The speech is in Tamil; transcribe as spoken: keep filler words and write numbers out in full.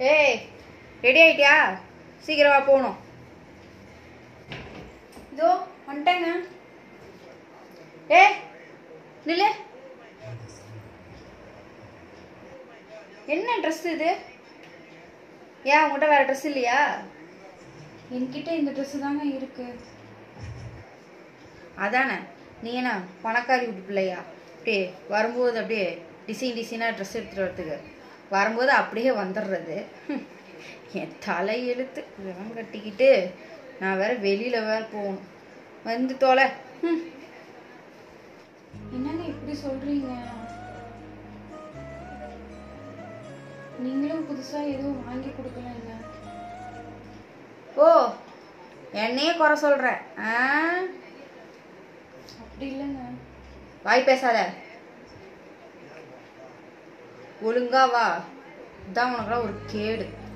ஏய் ரெடி ஆயிட்டியா? சீக்கிரமா போகணும். இதோ வந்துட்டேங்க. ஏ நில்லு. என்ன ட்ரெஸ் இது? ஏன் உங்கள்கிட்ட வேற ட்ரெஸ் இல்லையா? என்கிட்ட இந்த ட்ரெஸ் தாங்க இருக்கு. அதானே, நீ என்ன பணக்காரி வீட்டு பிள்ளையா? அப்படியே வரும்போது அப்படியே டிசைன் டிசைனாக ட்ரெஸ் எடுத்துகிட்டு வரதுக்கு வரும்போது அப்படியே வந்துடுறது. என் தலை எழுத்து இதெல்லாம் கட்டிக்கிட்டு நான் வேற வெளியில் வேற போகணும். வந்து தோலை. என்னங்க இப்படி சொல்கிறீங்க? நீங்களும் புதுசாக எதுவும் வாங்கி கொடுக்கலங்க. ஓ, என்னையே குறை சொல்கிற? ஆ, அப்படி இல்லைங்க. வாய் பேசாத, ஒழுங்கா வா. இதான் உனக்குலாம் ஒரு கேடு.